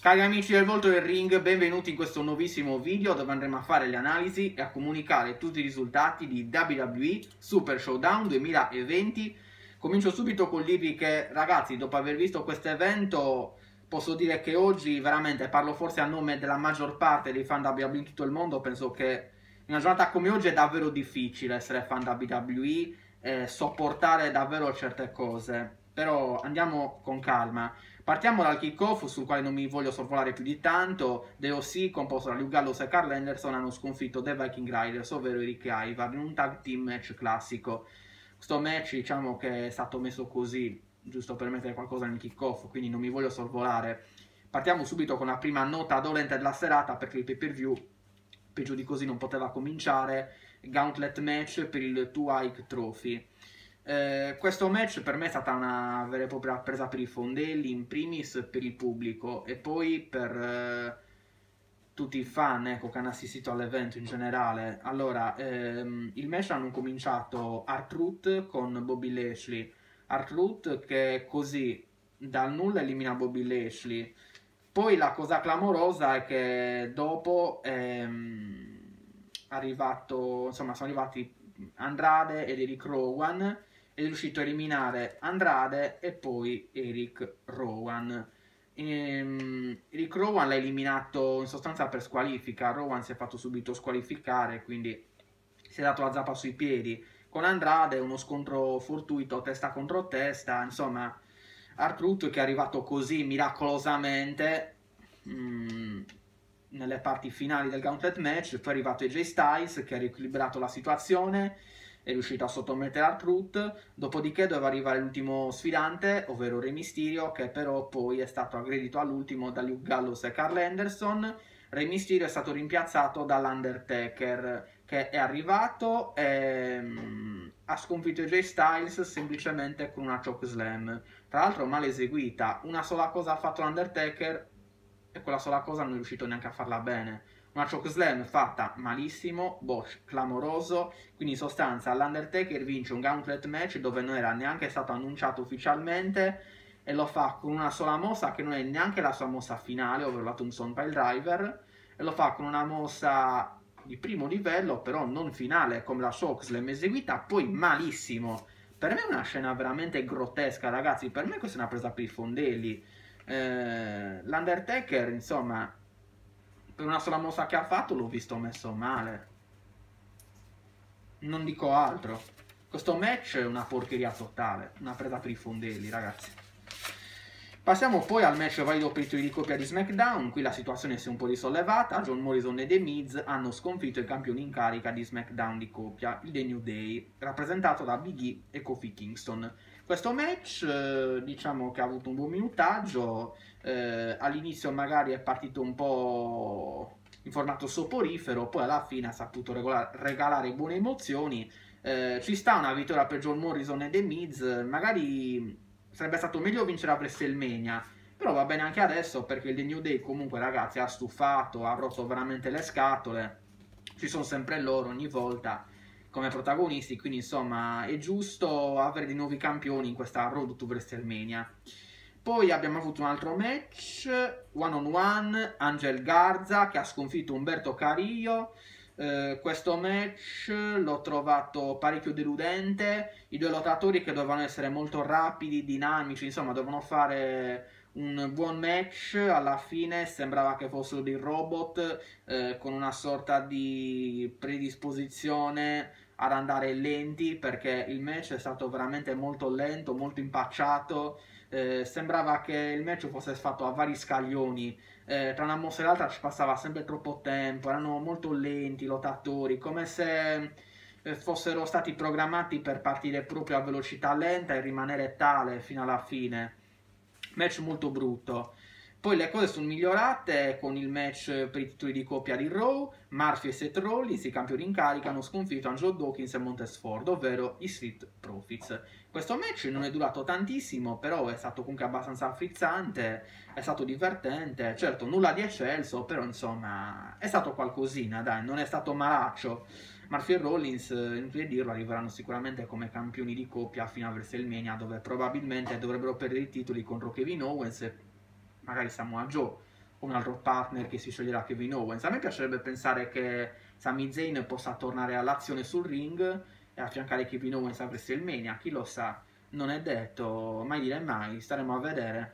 Cari amici del Volto del Ring, benvenuti in questo nuovissimo video dove andremo a fare le analisi e a comunicare tutti i risultati di WWE Super Showdown 2020. Comincio subito con dirvi che, ragazzi, dopo aver visto questo evento, posso dire che oggi veramente parlo forse a nome della maggior parte dei fan WWE in tutto il mondo. Penso che in una giornata come oggi è davvero difficile essere fan WWE e sopportare davvero certe cose. Però andiamo con calma. Partiamo dal kick-off, sul quale non mi voglio sorvolare più di tanto. The OC, composto da Luke Gallows e Karl Anderson, hanno sconfitto The Viking Raiders, ovvero i Rick Ivar, in un tag team match classico. Questo match, diciamo che è stato messo così, giusto per mettere qualcosa nel kick-off, quindi non mi voglio sorvolare. Partiamo subito con la prima nota dolente della serata, perché il pay-per-view, peggio di così non poteva cominciare. Gauntlet match per il 2 Ike Trophy. Questo match per me è stata una vera e propria presa per i fondelli, in primis per il pubblico e poi per tutti i fan, ecco, che hanno assistito all'evento in generale. Allora, il match hanno cominciato R-Truth con Bobby Lashley. R-Truth che così dal nulla elimina Bobby Lashley. Poi la cosa clamorosa è che dopo sono arrivati Andrade ed Eric Rowan, è riuscito a eliminare Andrade e poi Eric Rowan. Eric Rowan l'ha eliminato in sostanza per squalifica. Rowan si è fatto subito squalificare, quindi si è dato la zappa sui piedi. Con Andrade uno scontro fortuito testa contro testa, insomma R-Truth che è arrivato così miracolosamente nelle parti finali del Gauntlet match. Poi è arrivato AJ Styles che ha riequilibrato la situazione, è riuscito a sottomettere R-Truth, dopodiché doveva arrivare l'ultimo sfidante, ovvero Rey Mysterio, che però poi è stato aggredito all'ultimo da Luke Gallows e Karl Anderson. Rey Mysterio è stato rimpiazzato dall'Undertaker, che è arrivato e ha sconfitto AJ Styles semplicemente con una chokeslam, tra l'altro male eseguita. Una sola cosa ha fatto l'Undertaker e quella sola cosa non è riuscito neanche a farla bene. Una chokeslam fatta malissimo, botch clamoroso. Quindi in sostanza l'Undertaker vince un gauntlet match dove non era neanche stato annunciato ufficialmente e lo fa con una sola mossa che non è neanche la sua mossa finale, ovvero la Tombstone Piledriver, e lo fa con una mossa di primo livello, però non finale come la chokeslam eseguita poi malissimo. Per me è una scena veramente grottesca, ragazzi. Per me questa è una presa per i fondelli. L'Undertaker, insomma, per una sola mossa che ha fatto l'ho visto messo male. Non dico altro. Questo match è una porcheria totale, una presa per i fondelli, ragazzi. Passiamo poi al match valido per i titoli di coppia di SmackDown. Qui la situazione si è un po' risollevata. John Morrison e The Miz hanno sconfitto i campioni in carica di SmackDown di coppia, il The New Day, rappresentato da Big E e Kofi Kingston. Questo match diciamo che ha avuto un buon minutaggio. All'inizio magari è partito un po' in formato soporifero, poi alla fine ha saputo regalare buone emozioni. Ci sta una vittoria per John Morrison e The Miz. Magari sarebbe stato meglio vincere a WrestleMania, però va bene anche adesso perché il The New Day comunque, ragazzi, ha stufato, ha rotto veramente le scatole. Ci sono sempre loro ogni volta come protagonisti, quindi insomma è giusto avere dei nuovi campioni in questa Road to WrestleMania. Poi abbiamo avuto un altro match one on one, Angel Garza che ha sconfitto Umberto Carrillo. Questo match l'ho trovato parecchio deludente. I due lottatori che dovevano essere molto rapidi, dinamici, insomma dovevano fare un buon match, alla fine sembrava che fossero dei robot con una sorta di predisposizione ad andare lenti, perché il match è stato veramente molto lento, molto impacciato. Sembrava che il match fosse fatto a vari scaglioni. Tra una mossa e l'altra ci passava sempre troppo tempo, erano molto lenti i lottatori, come se fossero stati programmati per partire proprio a velocità lenta e rimanere tale fino alla fine. Match molto brutto. Poi le cose sono migliorate con il match per i titoli di coppia di Raw. Murphy e Seth Rollins, i campioni in carica, hanno sconfitto Angelo Dawkins e Montez Ford, ovvero i Street Profits. Questo match non è durato tantissimo, però è stato comunque abbastanza frizzante, è stato divertente. Certo, nulla di eccelso, però insomma è stato qualcosina, dai, non è stato malaccio. Murphy e Rollins, inutile dirlo, arriveranno sicuramente come campioni di coppia fino a WrestleMania, dove probabilmente dovrebbero perdere i titoli contro Kevin Owens e magari Samoa Joe. o un altro partner che si sceglierà Kevin Owens. A me piacerebbe pensare che Sami Zayn possa tornare all'azione sul ring e affiancare Kevin Owens a WrestleMania, chi lo sa, non è detto, mai dire mai, staremo a vedere.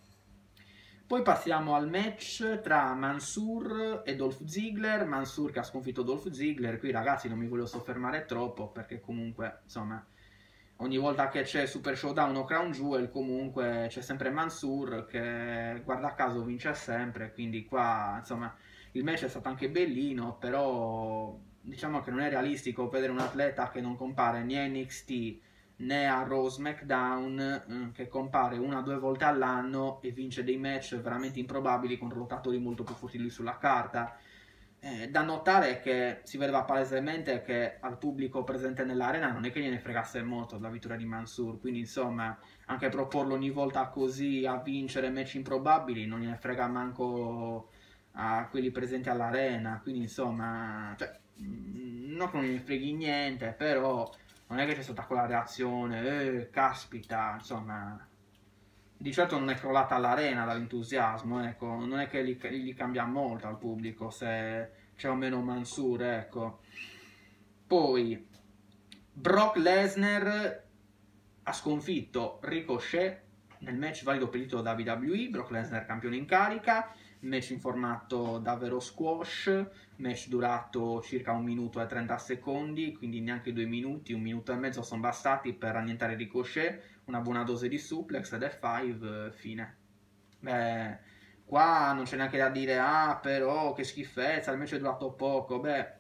Poi passiamo al match tra Mansoor e Dolph Ziggler. Mansoor che ha sconfitto Dolph Ziggler. Qui ragazzi non mi voglio soffermare troppo perché comunque insomma ogni volta che c'è Super Showdown o Crown Jewel comunque c'è sempre Mansoor che guarda caso vince sempre. Quindi qua insomma il match è stato anche bellino, però diciamo che non è realistico vedere un atleta che non compare né a NXT né a Raw SmackDown, che compare 1 o 2 volte all'anno e vince dei match veramente improbabili contro lottatori molto più forti di lui sulla carta. Da notare che si vedeva palesemente che al pubblico presente nell'arena non è che gliene fregasse molto della vittoria di Mansoor, quindi insomma anche proporlo ogni volta così a vincere match improbabili non gliene frega manco a quelli presenti all'arena, quindi insomma cioè, non che non gliene freghi niente, però non è che c'è stata quella reazione, caspita, insomma, di certo non è crollata all'arena dall'entusiasmo, ecco, non è che gli cambia molto al pubblico se c'è o meno Mansoor, ecco. Poi, Brock Lesnar ha sconfitto Ricochet nel match valido per il titolo WWE, Brock Lesnar campione in carica, match in formato davvero squash, match durato circa 1 minuto e 30 secondi, quindi neanche 2 minuti, 1 minuto e mezzo sono bastati per annientare Ricochet, una buona dose di suplex ed F5, fine. Beh, qua non c'è neanche da dire, ah però che schifezza, il match è durato poco, beh...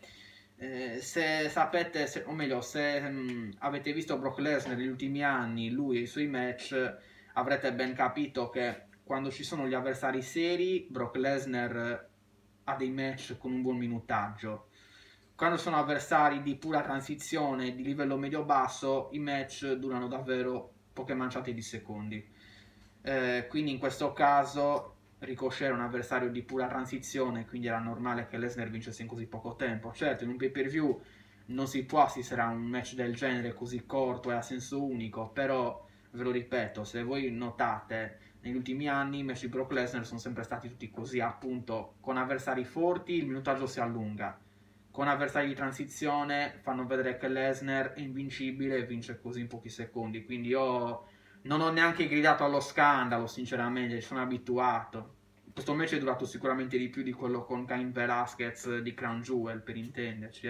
se sapete, o meglio, se avete visto Brock Lesnar negli ultimi anni, lui e i suoi match, avrete ben capito che quando ci sono gli avversari seri, Brock Lesnar ha dei match con un buon minutaggio. Quando sono avversari di pura transizione, di livello medio-basso, i match durano davvero poche manciate di secondi. Quindi in questo caso Ricochet era un avversario di pura transizione, quindi era normale che Lesnar vincesse in così poco tempo. Certo, in un pay-per-view non si può assistere a un match del genere così corto e a senso unico, però ve lo ripeto, se voi notate, negli ultimi anni i match di Brock Lesnar sono sempre stati tutti così, appunto, con avversari forti il minutaggio si allunga, con avversari di transizione fanno vedere che Lesnar è invincibile e vince così in pochi secondi, quindi io non ho neanche gridato allo scandalo, sinceramente, ci sono abituato. Questo match è durato sicuramente di più di quello con Cain Velasquez di Crown Jewel, per intenderci,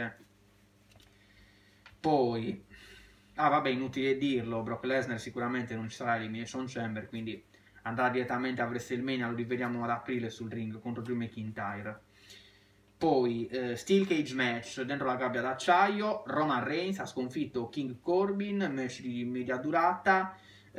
Poi, vabbè, inutile dirlo, Brock Lesnar sicuramente non ci sarà Elimination Chamber, quindi andrà direttamente a WrestleMania, lo rivediamo ad aprile sul ring contro Drew McIntyre. Poi, Steel Cage match dentro la gabbia d'acciaio, Roman Reigns ha sconfitto King Corbin, match di media durata.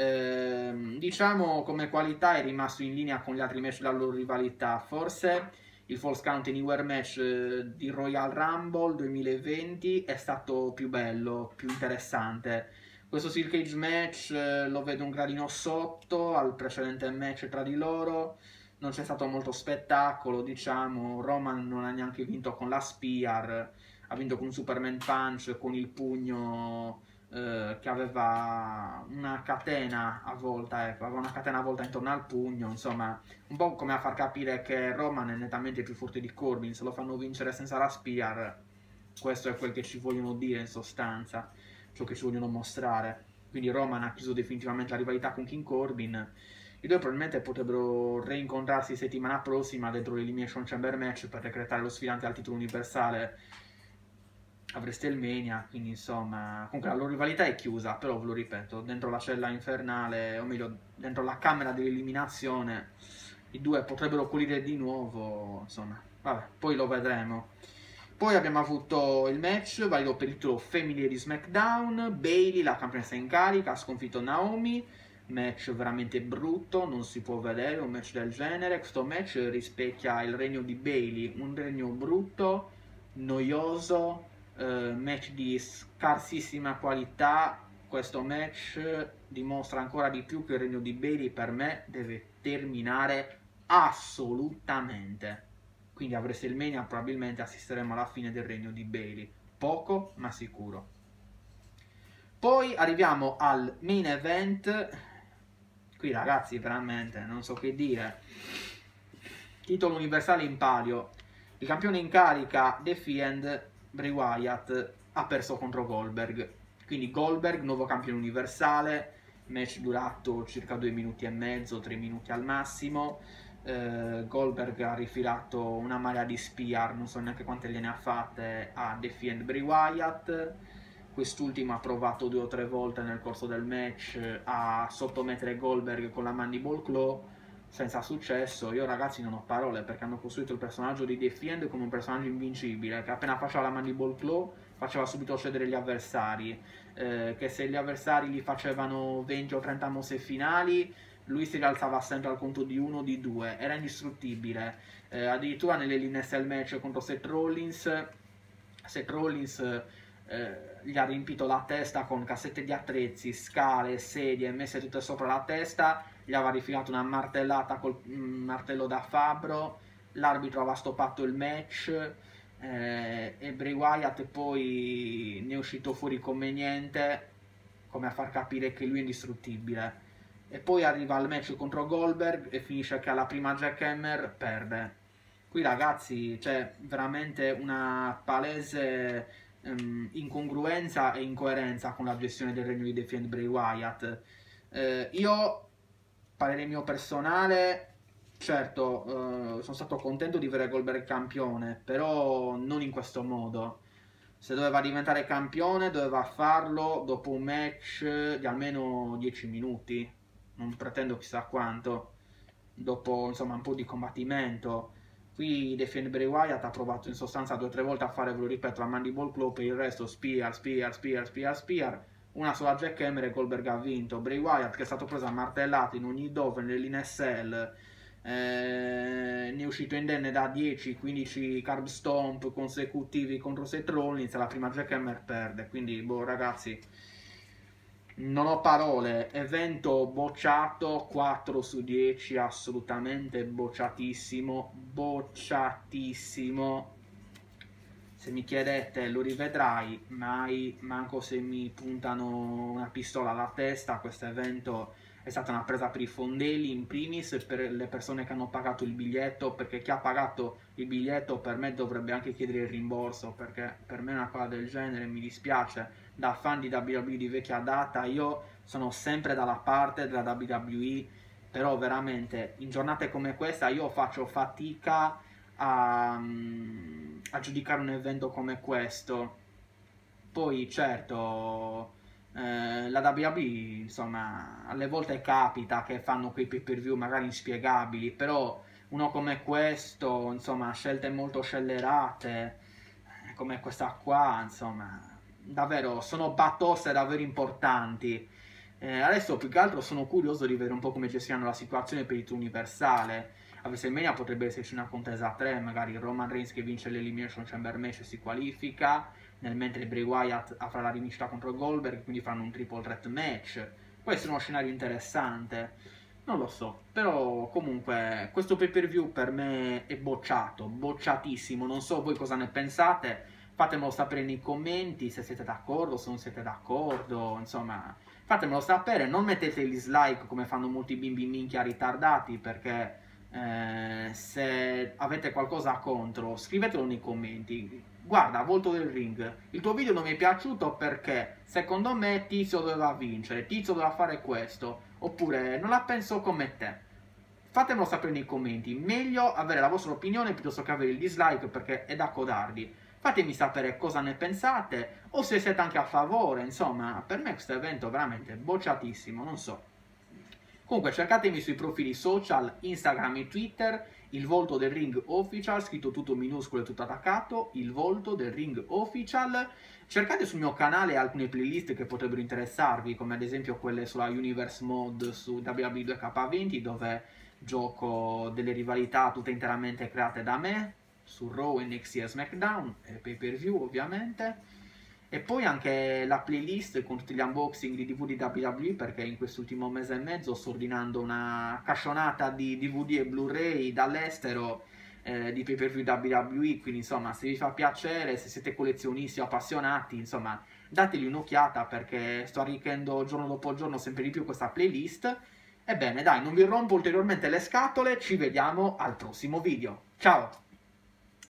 Diciamo come qualità è rimasto in linea con gli altri match della loro rivalità, forse il Falls Count Anywhere match di Royal Rumble 2020 è stato più bello, più interessante. Questo Steel Cage match lo vedo un gradino sotto al precedente match tra di loro, non c'è stato molto spettacolo, diciamo. Roman non ha neanche vinto con la Spear, ha vinto con un Superman Punch, con il pugno che aveva una catena a volta, ecco, aveva una catena a volta intorno al pugno, insomma, un po' come a far capire che Roman è nettamente più forte di Corbin, se lo fanno vincere senza la Spear, questo è quel che ci vogliono dire in sostanza, ciò che ci vogliono mostrare. Quindi Roman ha chiuso definitivamente la rivalità con King Corbin. I due probabilmente potrebbero reincontrarsi settimana prossima dentro l'Elimination Chamber match per decretare lo sfidante al titolo universale a WrestleMania, quindi insomma, comunque la loro rivalità è chiusa, però ve lo ripeto, dentro la cella infernale, o meglio, dentro la camera dell'eliminazione, i due potrebbero collider di nuovo, insomma, vabbè, poi lo vedremo. Poi abbiamo avuto il match valido per il titolo femminile di SmackDown, Bayley, la campionessa in carica, ha sconfitto Naomi, match veramente brutto, non si può vedere un match del genere. Questo match rispecchia il regno di Bayley, un regno brutto, noioso, match di scarsissima qualità. Questo match dimostra ancora di più che il regno di Bayley per me deve terminare assolutamente. Quindi a WrestleMania probabilmente assisteremo alla fine del regno di Bayley, poco ma sicuro. Poi arriviamo al main event. Qui ragazzi veramente non so che dire. Titolo universale in palio. Il campione in carica, The Fiend, Bray Wyatt, ha perso contro Goldberg. Quindi Goldberg, nuovo campione universale, match durato circa 2 minuti e mezzo, 3 minuti al massimo. Goldberg ha rifilato una marea di spear, non so neanche quante gliene ha fatte, a The Fiend Bray Wyatt. Quest'ultimo ha provato 2 o 3 volte nel corso del match a sottomettere Goldberg con la Mandible Claw, senza successo. Io ragazzi non ho parole, perché hanno costruito il personaggio di The Fiend come un personaggio invincibile, che appena faceva la Mandible Claw faceva subito cedere gli avversari, che se gli avversari gli facevano 20 o 30 mosse finali, lui si rialzava sempre al conto di 1 o di 2, era indistruttibile. Addirittura nelle linee cell match contro Seth Rollins gli ha riempito la testa con cassette di attrezzi, scale, sedie messe tutte sopra la testa, gli aveva rifilato una martellata col martello da fabbro, l'arbitro aveva stoppato il match, e Bray Wyatt poi ne è uscito fuori come niente, come a far capire che lui è indistruttibile. E poi arriva al match contro Goldberg e finisce che alla prima jackhammer perde. Qui ragazzi c'è veramente una palese incongruenza e incoerenza con la gestione del regno di The Fiend Bray Wyatt. Io, parere mio personale, certo, sono stato contento di vedere Goldberg campione, però non in questo modo. Se doveva diventare campione doveva farlo dopo un match di almeno 10 minuti, non pretendo chissà quanto, dopo insomma un po' di combattimento. Qui The Fiend Bray Wyatt ha provato in sostanza 2 o 3 volte a fare, ve lo ripeto, la Mandible Claw, per il resto spear, una sola jackhammer e Goldberg ha vinto. Bray Wyatt, che è stato preso a martellate in ogni dove, nelle linee cell, ne è uscito indenne da 10-15 carb stomp consecutivi contro Seth Rollins, la prima jackhammer perde. Quindi boh ragazzi, non ho parole. Evento bocciato, 4 su 10, assolutamente bocciatissimo, bocciatissimo. Se mi chiedete lo rivedrai, mai, manco se mi puntano una pistola alla testa. Questo evento è stata una presa per i fondelli, in primis per le persone che hanno pagato il biglietto, perché chi ha pagato il biglietto per me dovrebbe anche chiedere il rimborso, perché per me una cosa del genere, mi dispiace, da fan di WWE di vecchia data, io sono sempre dalla parte della WWE, però veramente in giornate come questa io faccio fatica a giudicare un evento come questo. Poi certo, la WWE insomma alle volte capita che fanno quei pay per view magari inspiegabili, però uno come questo, insomma, scelte molto scellerate come questa qua, insomma, davvero sono batoste davvero importanti. Adesso più che altro sono curioso di vedere un po' come gestiranno la situazione per il titolo universale. A WrestleMania potrebbe esserci una contesa a 3, magari Roman Reigns che vince l'Elimination Chamber match e si qualifica, nel mentre Bray Wyatt avrà la rivincita contro Goldberg, quindi faranno un triple threat match. Può essere uno scenario interessante, non lo so, però comunque questo pay per view per me è bocciato, bocciatissimo. Non so voi cosa ne pensate, fatemelo sapere nei commenti se siete d'accordo, se non siete d'accordo, insomma fatemelo sapere. Non mettete il dislike come fanno molti bimbi minchia ritardati, perché se avete qualcosa contro scrivetelo nei commenti. Guarda, Volto del Ring, il tuo video non mi è piaciuto perché secondo me Tizio doveva vincere, Tizio doveva fare questo, oppure non la penso come te. Fatemelo sapere nei commenti, meglio avere la vostra opinione piuttosto che avere il dislike, perché è da codardi. Fatemi sapere cosa ne pensate, o se siete anche a favore. Insomma, per me questo evento è veramente bocciatissimo, non so. Comunque cercatemi sui profili social, Instagram e Twitter, il Volto del Ring Official, scritto tutto minuscolo e tutto attaccato, il Volto del Ring Official. Cercate sul mio canale alcune playlist che potrebbero interessarvi, come ad esempio quelle sulla Universe Mode su WWE 2K20, dove gioco delle rivalità tutte interamente create da me, su Raw, NXT e SmackDown, e pay per view ovviamente. E poi anche la playlist con tutti gli unboxing di DVD di WWE, perché in quest'ultimo mese e mezzo sto ordinando una cascionata di DVD e Blu-ray dall'estero, di pay per view WWE, quindi insomma se vi fa piacere, se siete collezionisti o appassionati, insomma dategli un'occhiata, perché sto arricchendo giorno dopo giorno sempre di più questa playlist. Ebbene dai, non vi rompo ulteriormente le scatole, ci vediamo al prossimo video. Ciao!